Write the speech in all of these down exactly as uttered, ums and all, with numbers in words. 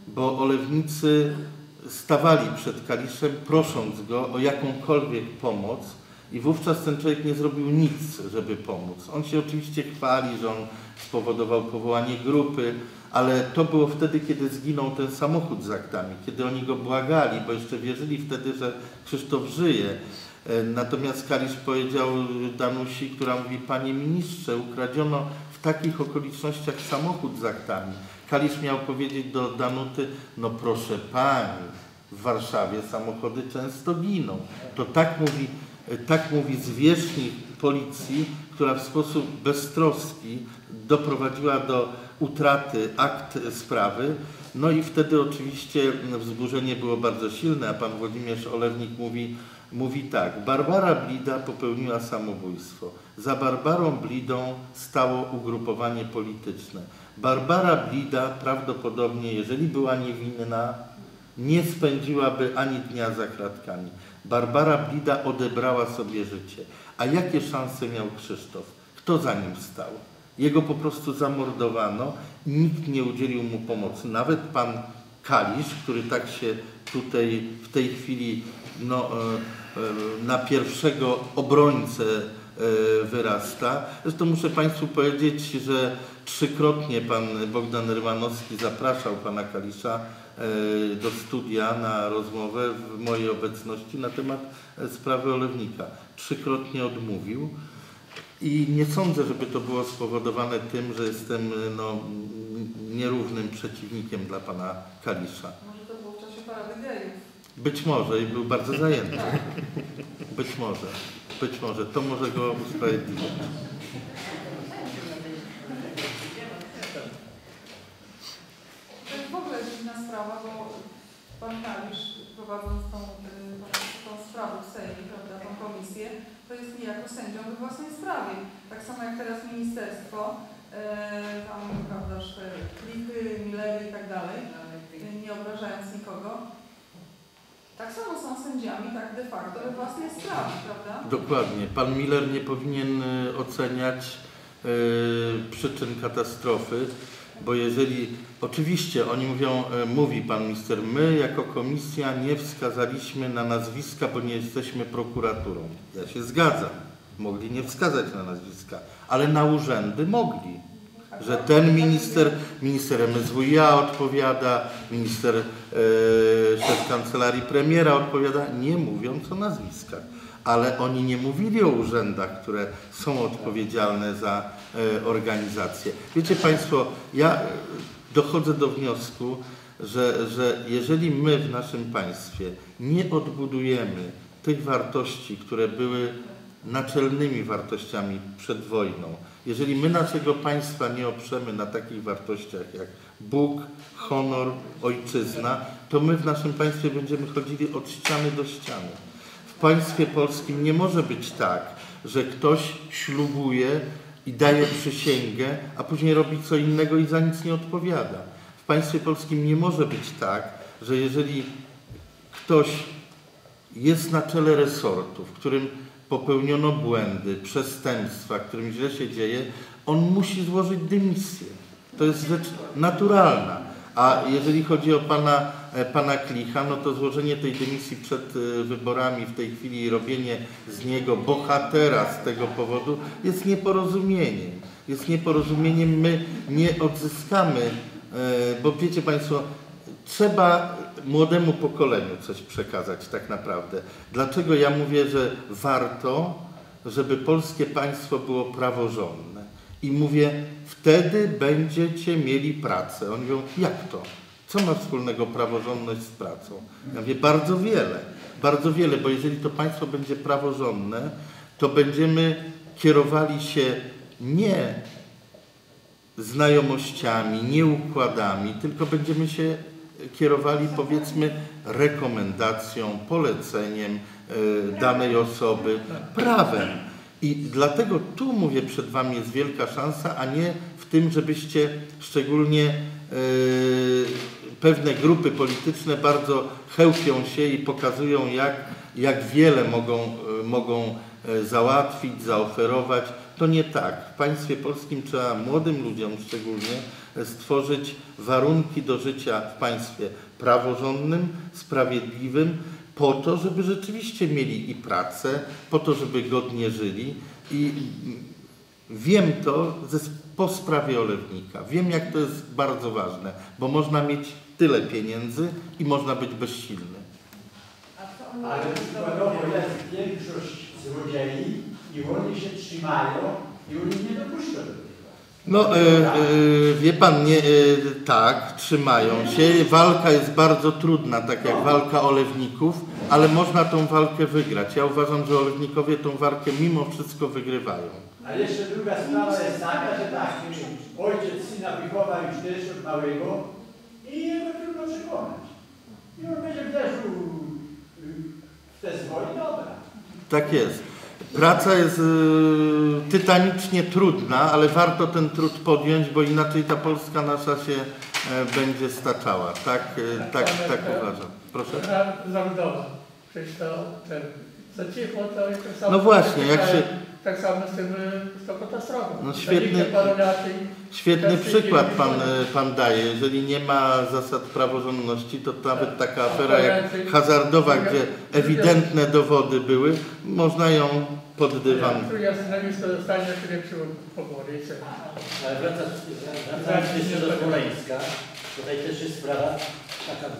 bo olewnicy stawali przed Kaliszem, prosząc go o jakąkolwiek pomoc i wówczas ten człowiek nie zrobił nic, żeby pomóc. On się oczywiście chwali, że on spowodował powołanie grupy, ale to było wtedy, kiedy zginął ten samochód z aktami, kiedy oni go błagali, bo jeszcze wierzyli wtedy, że Krzysztof żyje. Natomiast Kalisz powiedział Danusi, która mówi: panie ministrze, ukradziono w takich okolicznościach samochód z aktami. Kalisz miał powiedzieć do Danuty: no proszę pani, w Warszawie samochody często giną. To tak mówi, tak mówi zwierzchnik policji, która w sposób beztroski doprowadziła do utraty akt sprawy. No i wtedy oczywiście wzburzenie było bardzo silne, a pan Włodzimierz Olewnik mówi, mówi tak: Barbara Blida popełniła samobójstwo. Za Barbarą Blidą stało ugrupowanie polityczne. Barbara Blida prawdopodobnie, jeżeli była niewinna, nie spędziłaby ani dnia za kratkami. Barbara Blida odebrała sobie życie. A jakie szanse miał Krzysztof? Kto za nim stał? Jego po prostu zamordowano i nikt nie udzielił mu pomocy. Nawet pan Kalisz, który tak się tutaj w tej chwili no, na pierwszego obrońcę wyrasta. Zresztą muszę państwu powiedzieć, że trzykrotnie pan Bogdan Rymanowski zapraszał pana Kalisza do studia na rozmowę w mojej obecności na temat sprawy Olewnika. Trzykrotnie odmówił i nie sądzę, żeby to było spowodowane tym, że jestem no, nierównym przeciwnikiem dla pana Kalisza. Może to było w czasie parady gejów. Być może i był bardzo zajęty. Być może. Być może. To może go usprawiedliwić. To jest w ogóle dziwna sprawa, bo pan Kalisz, prowadząc tą, tą sprawę w Sejmie, prawda, tą komisję, to jest niejako sędzią we własnej sprawie. Tak samo jak teraz ministerstwo, e, tam, prawda, klipy, Millery i tak dalej, nie obrażając nikogo. Tak samo są sędziami, tak de facto, we własnej sprawie, prawda? Dokładnie. Pan Miller nie powinien oceniać y, przyczyn katastrofy, bo jeżeli, oczywiście oni mówią, y, mówi pan minister, my jako komisja nie wskazaliśmy na nazwiska, bo nie jesteśmy prokuraturą. Ja się zgadzam. Mogli nie wskazać na nazwiska, ale na urzędy mogli. Że ten minister, minister M S W i A odpowiada, minister e, szef kancelarii premiera odpowiada, nie mówiąc o nazwiskach. Ale oni nie mówili o urzędach, które są odpowiedzialne za e, organizację. Wiecie państwo, ja dochodzę do wniosku, że, że jeżeli my w naszym państwie nie odbudujemy tych wartości, które były naczelnymi wartościami przed wojną, jeżeli my naszego państwa nie oprzemy na takich wartościach jak Bóg, honor, ojczyzna, to my w naszym państwie będziemy chodzili od ściany do ściany. W państwie polskim nie może być tak, że ktoś ślubuje i daje przysięgę, a później robi co innego i za nic nie odpowiada. W państwie polskim nie może być tak, że jeżeli ktoś jest na czele resortu, w którym popełniono błędy, przestępstwa, którym źle się dzieje, on musi złożyć dymisję. To jest rzecz naturalna. A jeżeli chodzi o pana, pana Klicha, no to złożenie tej dymisji przed wyborami w tej chwili i robienie z niego bohatera z tego powodu jest nieporozumieniem. Jest nieporozumieniem, my nie odzyskamy, bo wiecie państwo, trzeba młodemu pokoleniu coś przekazać tak naprawdę. Dlaczego ja mówię, że warto, żeby polskie państwo było praworządne? I mówię, wtedy będziecie mieli pracę. Oni mówią, jak to? Co ma wspólnego praworządność z pracą? Ja mówię, bardzo wiele. Bardzo wiele, bo jeżeli to państwo będzie praworządne, to będziemy kierowali się nie znajomościami, nie układami, tylko będziemy się kierowali, powiedzmy, rekomendacją, poleceniem y, danej osoby, prawem. I dlatego tu, mówię, przed wami jest wielka szansa, a nie w tym, żebyście szczególnie y, pewne grupy polityczne bardzo chełpią się i pokazują, jak, jak wiele mogą, y, mogą y, załatwić, zaoferować. to nie tak. W państwie polskim trzeba młodym ludziom szczególnie stworzyć warunki do życia w państwie praworządnym, sprawiedliwym, po to, żeby rzeczywiście mieli i pracę, po to, żeby godnie żyli. I wiem to ze, po sprawie Olewnika. Wiem, jak to jest bardzo ważne, bo można mieć tyle pieniędzy i można być bezsilny. Ale przykładowo jest większość złodziei i oni się trzymają i oni nie dopuszczą do tego. No, e, e, wie pan, nie, e, tak, trzymają się. Walka jest bardzo trudna, tak jak walka olewników, ale można tą walkę wygrać. Ja uważam, że olewnikowie tą walkę mimo wszystko wygrywają. A jeszcze druga sprawa jest taka, że tak, ojciec syna wychowa już też od małego i jego trudno przekonać. I on będzie wderzył w te swoje dobra. Tak jest. Praca jest y, tytanicznie trudna, ale warto ten trud podjąć, bo inaczej ta Polska nasza się e, będzie staczała. Tak, e, tak, tak uważam. Proszę. Zawodowa. Przecież to ten, za cicho to jest tak samo. No właśnie, jak się... Tak samo z tym, z tą katastrofą. No świetny, świetny przykład pan, pan daje. Jeżeli nie ma zasad praworządności, to nawet taka afera jak hazardowa, gdzie ewidentne dowody były, można ją pod dywan. Ja to zostanie najlepszy pogory. Ale wracając, wracając jeszcze do Smoleńska, tutaj też jest sprawa taka,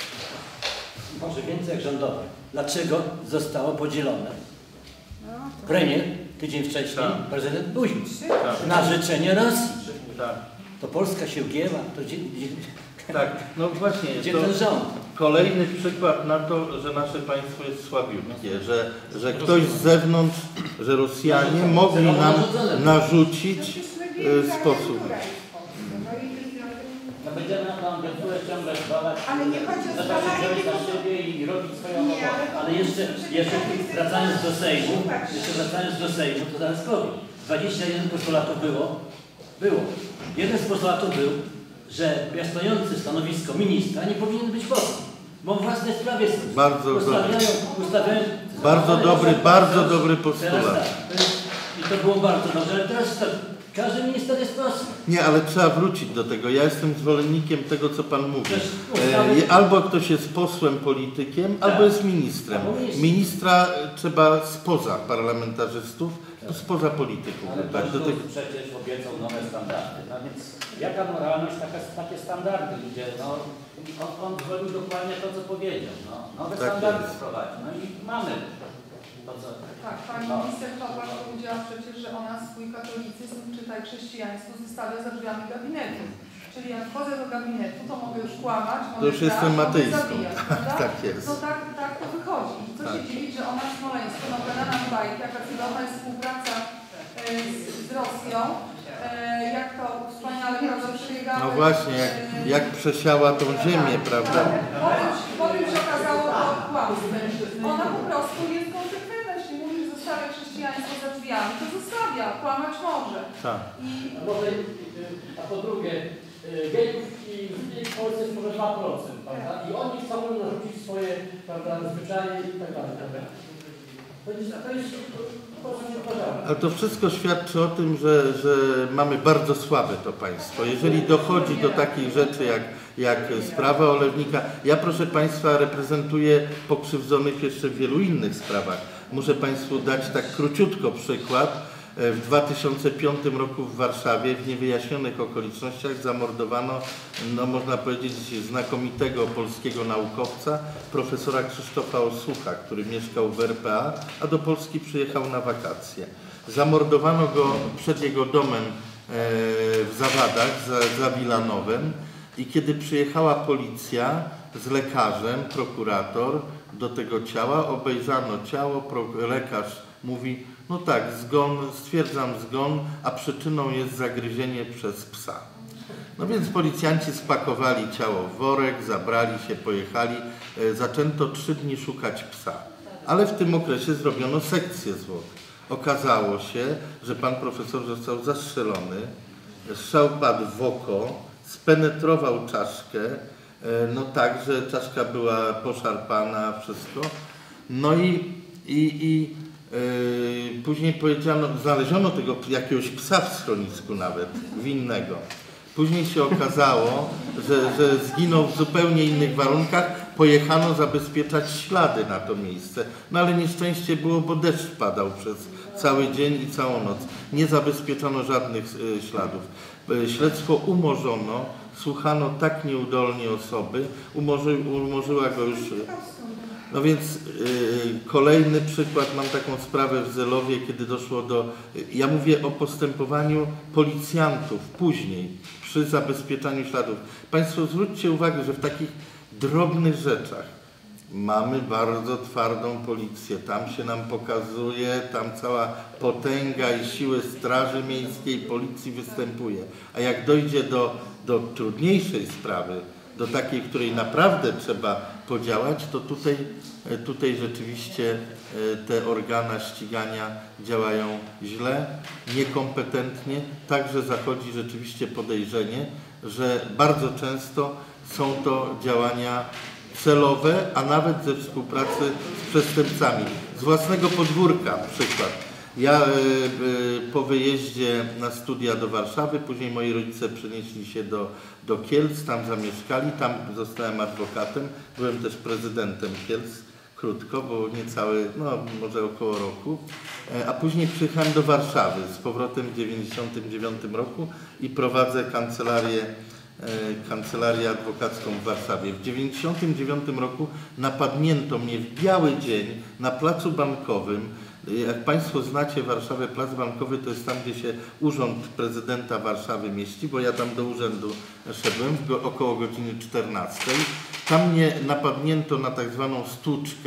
może więcej jak rządowa. Dlaczego zostało podzielone? Premier tydzień wcześniej, tak. Prezydent Duzic, tak. Na życzenie Rosji. Tak. To Polska się ugięła, to gdzie, gdzie, tak. No właśnie, gdzie to ten rząd? Kolejny przykład na to, że nasze państwo jest słabiutkie, że, że ktoś z zewnątrz, że Rosjanie mogli nam narzucić sposób. No będziemy na tą agenturę ciągle zbadać, ale nie chodzi o zobaczyć na siebie i robić swoją robotę. Ale jeszcze, jeszcze wracając do Sejmu, jeszcze wracając do Sejmu, to zaraz powiem. dwadzieścia jeden postulatów było, było. Jeden z postulatów był, że piastujący stanowisko ministra nie powinien być posłem, bo w własnej sprawie bardzo ustawiają, ustawiają, bardzo dobry, bardzo dobry postulat. Tak, i to było bardzo dobrze, ale teraz tak, każdy minister jest posłem. Nie, ale trzeba wrócić do tego. Ja jestem zwolennikiem tego, co pan mówi. E, albo ktoś jest posłem, politykiem, tak. Albo jest ministrem. Ministra trzeba spoza parlamentarzystów, tak. Spoza polityków. Ale tak, do tego... przecież obiecał nowe standardy. No więc jaka moralność, taka, takie standardy, gdzie no, on, on zrobił dokładnie to, co powiedział. No, nowe tak standardy wprowadził. No i mamy to, co... Tak, pani no. Minister Chłopak powiedziała przecież, że ona swój katolicyzm, czytaj chrześcijaństwo, zostawia za drzwiami gabinetu. Czyli jak wchodzę do gabinetu, to mogę już kłamać, mogę to już grać, jestem ateistą. Tak jest. No tak, tak to wychodzi. I co tak. się dziwić, że ona w Smoleńsku, no gadana w bajki, jaka cudowna jest współpraca e, z, z Rosją, e, jak to wspaniale prawda, przebiegało. No właśnie, jak, jak przesiała tą ziemię, prawda? Potem, potem się okazało to kłamstwem. Ona po prostu jest konsekwentna, jeśli mówi, że zostawia chrześcijaństwo za drzwiami, to zostawia, kłamać może. Tak. I, a po drugie, gejów i ludzi w Polsce jest może dwa procent, prawda? I oni chcą narzucić swoje, prawda, zwyczaje i tak dalej. To jest, to jest, ale to wszystko świadczy o tym, że, że mamy bardzo słabe to państwo. Jeżeli dochodzi do takich rzeczy jak, jak sprawa Olewnika, ja proszę państwa reprezentuję pokrzywdzonych jeszcze w wielu innych sprawach. Muszę państwu dać tak króciutko przykład. W dwa tysiące piątym roku w Warszawie w niewyjaśnionych okolicznościach zamordowano, no można powiedzieć, znakomitego polskiego naukowca, profesora Krzysztofa Osłucha, który mieszkał w R P A, a do Polski przyjechał na wakacje. Zamordowano go przed jego domem w Zawadach, za, za Wilanowem, i kiedy przyjechała policja z lekarzem, prokurator do tego ciała, obejrzano ciało, lekarz mówi: no tak, zgon, stwierdzam zgon, a przyczyną jest zagryzienie przez psa. No więc policjanci spakowali ciało w worek, zabrali się, pojechali. E, zaczęto trzy dni szukać psa. Ale w tym okresie zrobiono sekcję zwłok. Okazało się, że pan profesor został zastrzelony, strzał padł w oko, spenetrował czaszkę, e, no tak, że czaszka była poszarpana, wszystko. No i, i, i Później powiedziano, znaleziono tego jakiegoś psa w schronisku nawet, winnego. Później się okazało, że, że zginął w zupełnie innych warunkach. Pojechano zabezpieczać ślady na to miejsce. No ale nieszczęście było, bo deszcz padał przez cały dzień i całą noc. Nie zabezpieczono żadnych y, śladów. Y, śledztwo umorzono, słuchano tak nieudolnie osoby, umorzy, umorzyła go już... No więc y, kolejny przykład, mam taką sprawę w Zelowie, kiedy doszło do... Ja mówię o postępowaniu policjantów później, przy zabezpieczaniu śladów. Państwo zwróćcie uwagę, że w takich drobnych rzeczach mamy bardzo twardą policję. Tam się nam pokazuje, tam cała potęga i siły Straży Miejskiej, policji występuje. A jak dojdzie do, do trudniejszej sprawy, do takiej, w której naprawdę trzeba podziałać, to tutaj, tutaj rzeczywiście te organa ścigania działają źle, niekompetentnie. Także zachodzi rzeczywiście podejrzenie, że bardzo często są to działania celowe, a nawet ze współpracy z przestępcami. Z własnego podwórka przykład. Ja y, y, po wyjeździe na studia do Warszawy, później moi rodzice przenieśli się do, do Kielc, tam zamieszkali, tam zostałem adwokatem, byłem też prezydentem Kielc, krótko, bo niecałe, no może około roku, e, a później przyjechałem do Warszawy z powrotem w dziewięćdziesiątym dziewiątym roku i prowadzę kancelarię kancelarię adwokacką w Warszawie. W dziewięćdziesiątym dziewiątym roku napadnięto mnie w biały dzień na placu Bankowym. Jak Państwo znacie Warszawę, plac Bankowy to jest tam, gdzie się urząd prezydenta Warszawy mieści, bo ja tam do urzędu szedłem w go, około godziny czternastej. Tam mnie napadnięto na tak zwaną stłuczkę.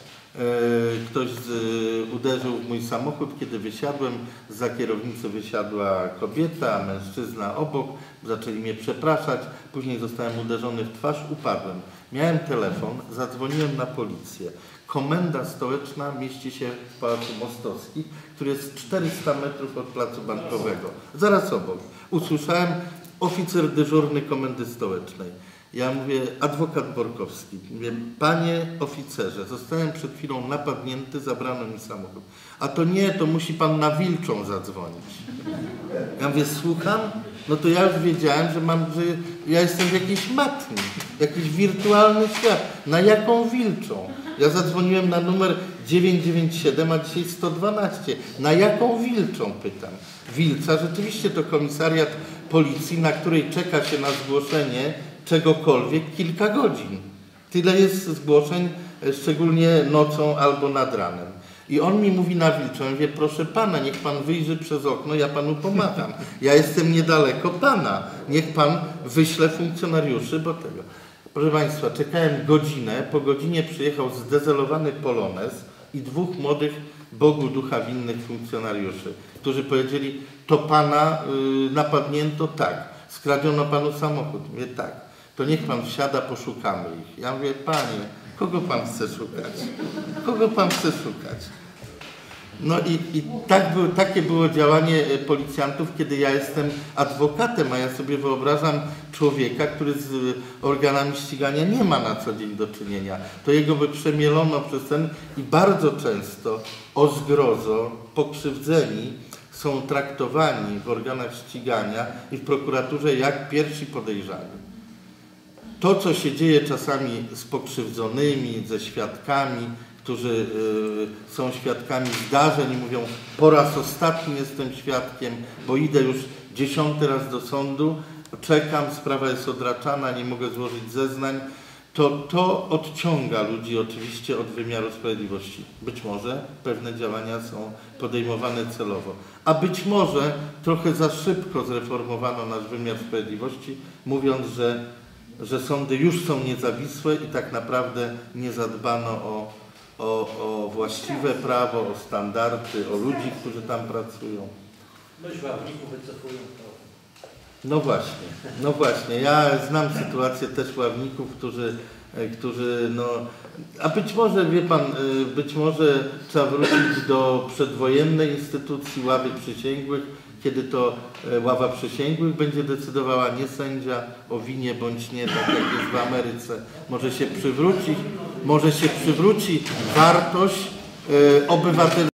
Ktoś z, uderzył w mój samochód, kiedy wysiadłem, za kierownicy wysiadła kobieta, mężczyzna obok, zaczęli mnie przepraszać, później zostałem uderzony w twarz, upadłem. Miałem telefon, zadzwoniłem na policję. Komenda stołeczna mieści się w Pałacu Mostowskim, który jest czterysta metrów od Placu Bankowego, zaraz obok. Usłyszałem oficer dyżurny Komendy Stołecznej. Ja mówię, adwokat Borkowski, mówię, panie oficerze, zostałem przed chwilą napadnięty, zabrano mi samochód. A to nie, to musi pan na Wilczą zadzwonić. Ja mówię, słucham? No to ja już wiedziałem, że mam, że ja jestem w jakiejś matni, jakiś wirtualny świat. Na jaką Wilczą? Ja zadzwoniłem na numer dziewięć dziewięć siedem, a dzisiaj sto dwanaście. Na jaką Wilczą, pytam. Wilca, rzeczywiście to komisariat policji, na której czeka się na zgłoszenie czegokolwiek kilka godzin. Tyle jest zgłoszeń, szczególnie nocą albo nad ranem. I on mi mówi na Wilczą, ja mówię, proszę pana, niech pan wyjrzy przez okno, ja panu pomagam. Ja jestem niedaleko pana. Niech pan wyśle funkcjonariuszy, bo tego. Proszę państwa, czekałem godzinę, po godzinie przyjechał zdezelowany Polonez i dwóch młodych Bogu ducha winnych funkcjonariuszy, którzy powiedzieli, to pana y, napadnięto, tak. Skradziono panu samochód. Mówię, tak. To niech pan wsiada, poszukamy ich. Ja mówię, panie, kogo pan chce szukać? Kogo pan chce szukać? No i, i tak było, takie było działanie policjantów, kiedy ja jestem adwokatem, a ja sobie wyobrażam człowieka, który z organami ścigania nie ma na co dzień do czynienia. To jego by przemielono przez ten i bardzo często o zgrozo, pokrzywdzeni są traktowani w organach ścigania i w prokuraturze jak pierwsi podejrzani. To, co się dzieje czasami z pokrzywdzonymi, ze świadkami, którzy y, są świadkami zdarzeń i mówią, po raz ostatni jestem świadkiem, bo idę już dziesiąty raz do sądu, czekam, sprawa jest odraczana, nie mogę złożyć zeznań, to to odciąga ludzi oczywiście od wymiaru sprawiedliwości. Być może pewne działania są podejmowane celowo, a być może trochę za szybko zreformowano nasz wymiar sprawiedliwości, mówiąc, że, że sądy już są niezawisłe i tak naprawdę nie zadbano o, o, o właściwe prawo, o standardy, o ludzi, którzy tam pracują. Dość ławników wycofują to. No właśnie, no właśnie. Ja znam sytuację też ławników, którzy, którzy no, a być może, wie pan, być może trzeba wrócić do przedwojennej instytucji ławy przysięgłych, kiedy to ława przysięgłych będzie decydowała, nie sędzia, o winie bądź nie, tak jak jest w Ameryce. Może się przywrócić, może się przywróci wartość obywateli.